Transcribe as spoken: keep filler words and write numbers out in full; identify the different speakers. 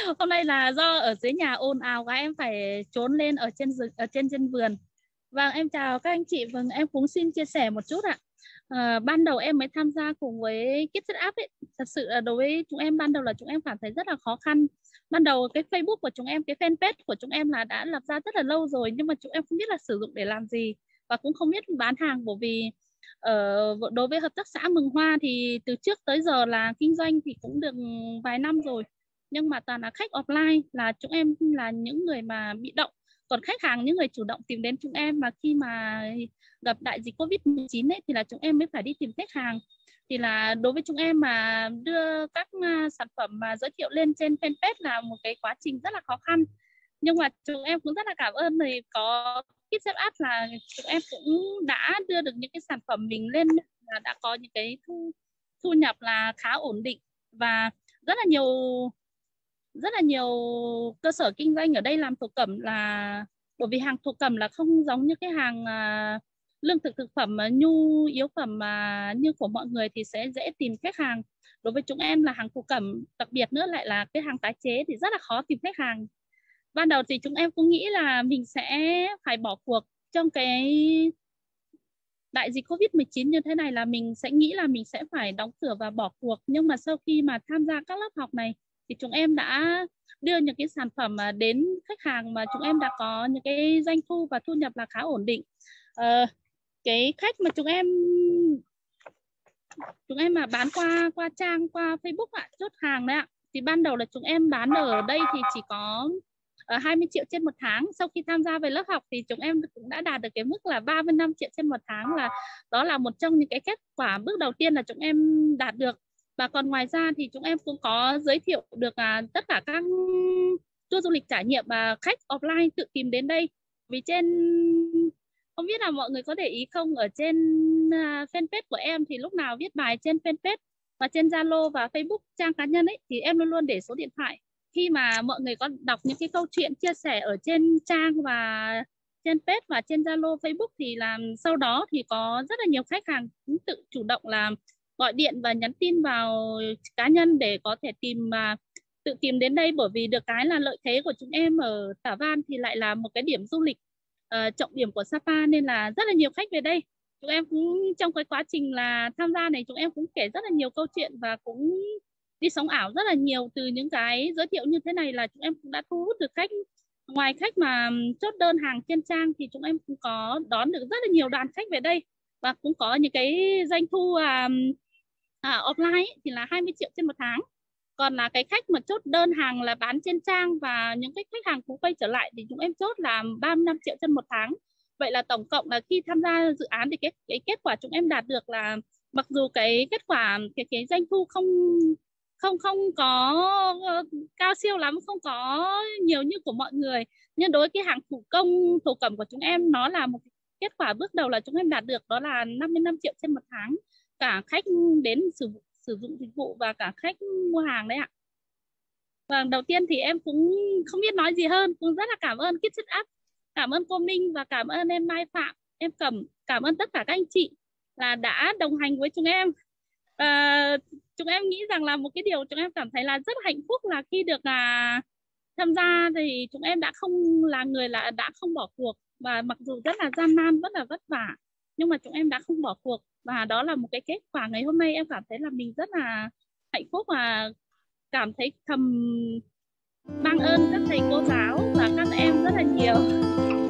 Speaker 1: Hôm nay là do ở dưới nhà ồn ào quá em phải trốn lên ở trên rừng, ở trên trên vườn. Vâng, em chào các anh chị. Vâng, em cũng xin chia sẻ một chút ạ. À, ban đầu em mới tham gia cùng với Kids Set Up ấy, thật sự là đối với chúng em ban đầu là chúng em cảm thấy rất là khó khăn. Ban đầu cái Facebook của chúng em, cái fanpage của chúng em là đã lập ra rất là lâu rồi, nhưng mà chúng em không biết là sử dụng để làm gì và cũng không biết bán hàng, bởi vì ở đối với hợp tác xã Mừng Hoa thì từ trước tới giờ là kinh doanh thì cũng được vài năm rồi, nhưng mà toàn là khách offline, là chúng em là những người mà bị động, còn khách hàng những người chủ động tìm đến chúng em. Mà khi mà gặp đại dịch Covid mười chín ấy thì là chúng em mới phải đi tìm khách hàng. Thì là đối với chúng em mà đưa các sản phẩm mà giới thiệu lên trên fanpage là một cái quá trình rất là khó khăn, nhưng mà chúng em cũng rất là cảm ơn thì có Kids Set Up là chúng em cũng đã đưa được những cái sản phẩm mình lên, là đã có những cái thu, thu nhập là khá ổn định, và rất là nhiều rất là nhiều cơ sở kinh doanh ở đây làm thổ cẩm, là bởi vì hàng thổ cẩm là không giống như cái hàng uh, lương thực thực phẩm mà nhu yếu phẩm mà như của mọi người thì sẽ dễ tìm khách hàng. Đối với chúng em là hàng thổ cẩm, đặc biệt nữa lại là cái hàng tái chế thì rất là khó tìm khách hàng. Ban đầu thì chúng em cũng nghĩ là mình sẽ phải bỏ cuộc trong cái đại dịch Covid mười chín như thế này, là mình sẽ nghĩ là mình sẽ phải đóng cửa và bỏ cuộc. Nhưng mà sau khi mà tham gia các lớp học này thì chúng em đã đưa những cái sản phẩm mà đến khách hàng mà chúng em đã có những cái doanh thu và thu nhập là khá ổn định. Ờ, cái khách mà chúng em chúng em mà bán qua qua trang, qua Facebook ạ, chốt hàng đấy ạ, thì ban đầu là chúng em bán ở đây thì chỉ có uh, hai mươi triệu trên một tháng. Sau khi tham gia về lớp học thì chúng em cũng đã đạt được cái mức là ba mươi lăm triệu trên một tháng, là đó là một trong những cái kết quả bước đầu tiên là chúng em đạt được. Và còn ngoài ra thì chúng em cũng có giới thiệu được uh, tất cả các tour du lịch trải nghiệm và khách offline tự tìm đến đây. Vì trên, không biết là mọi người có để ý không, ở trên uh, fanpage của em thì lúc nào viết bài trên fanpage và trên Zalo và Facebook trang cá nhân ấy thì em luôn luôn để số điện thoại. Khi mà mọi người có đọc những cái câu chuyện chia sẻ ở trên trang và trên page và trên Zalo, Facebook thì làm sau đó thì có rất là nhiều khách hàng cũng tự chủ động là gọi điện và nhắn tin vào cá nhân để có thể tìm mà tự tìm đến đây. Bởi vì được cái là lợi thế của chúng em ở Tả Văn thì lại là một cái điểm du lịch uh, trọng điểm của Sapa, nên là rất là nhiều khách về đây. Chúng em cũng trong cái quá trình là tham gia này, chúng em cũng kể rất là nhiều câu chuyện và cũng đi sống ảo rất là nhiều. Từ những cái giới thiệu như thế này là chúng em cũng đã thu hút được khách. Ngoài khách mà chốt đơn hàng trên trang thì chúng em cũng có đón được rất là nhiều đoàn khách về đây, và cũng có những cái doanh thu à, à, offline thì là hai mươi triệu trên một tháng. Còn là cái khách mà chốt đơn hàng là bán trên trang và những cái khách hàng cũng quay trở lại thì chúng em chốt là ba mươi lăm triệu trên một tháng. Vậy là tổng cộng là khi tham gia dự án thì cái, cái kết quả chúng em đạt được là, mặc dù cái kết quả cái, cái doanh thu không không không có cao siêu lắm, không có nhiều như của mọi người, nhưng đối với cái hàng thủ công thổ cẩm của chúng em, nó là một kết quả bước đầu là chúng em đạt được, đó là năm mươi lăm triệu trên một tháng, cả khách đến sử, sử dụng dịch vụ và cả khách mua hàng đấy ạ. Và đầu tiên thì em cũng không biết nói gì hơn, cũng rất là cảm ơn Kids Set Up, cảm ơn cô Minh và cảm ơn em Mai Phạm, em Cẩm, cảm ơn tất cả các anh chị là đã đồng hành với chúng em. Và chúng em nghĩ rằng là một cái điều chúng em cảm thấy là rất hạnh phúc là khi được à, tham gia thì chúng em đã không là người là đã không bỏ cuộc, và mặc dù rất là gian nan, rất là vất vả, nhưng mà chúng em đã không bỏ cuộc, và đó là một cái kết quả ngày hôm nay em cảm thấy là mình rất là hạnh phúc và cảm thấy thầm mang ơn các thầy cô giáo và các em rất là nhiều.